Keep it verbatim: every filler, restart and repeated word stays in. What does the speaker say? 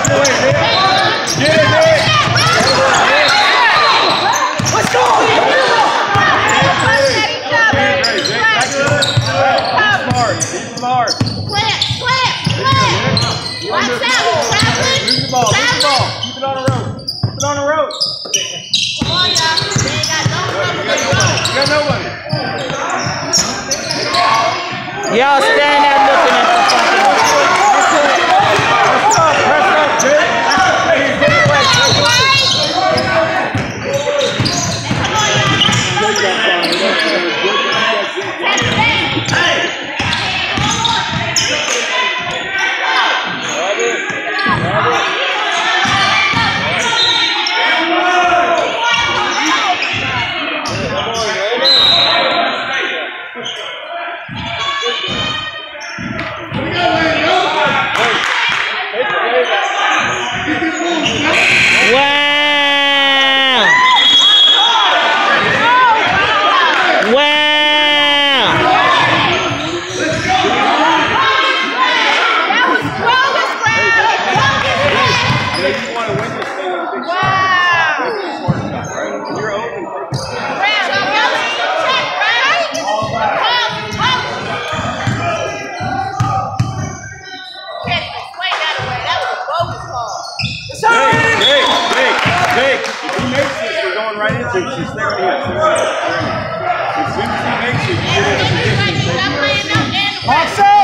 Y'all stand there looking at the fucking. Press up, press up, Jay. Right into it. She's there. As soon as he makes it, you get in a position.